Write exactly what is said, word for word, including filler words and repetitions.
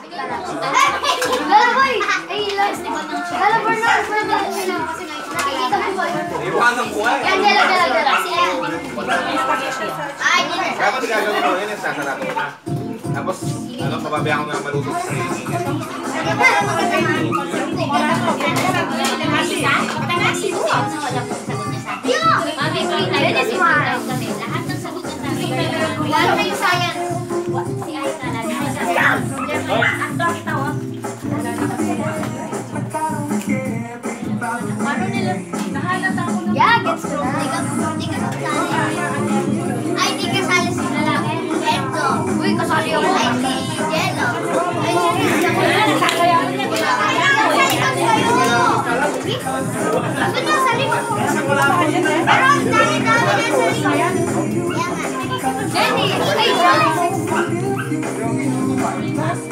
Lalaboy! Ay, Lalaboy na! Iwanan ko eh. Yan, dala, dala, dala. Ay, Dapat gagawin ko yun, sasarado ko na. Tapos, ano, pababayaan ko na maluto sa sarili. Lalo na yung science. Si Aita na. Ando kita, oh. Paano nila? Nahanap ako ng... Yeah, gets ko na. Hindi ka kasali. Ay, hindi kasali si lalaki. Enzo. Uy, kasali ako. Ay, si Jello. Ay, si Jello. Gusto niyo sa likod mo. Pero ang dami-dami na sa likod. Jenny, ay,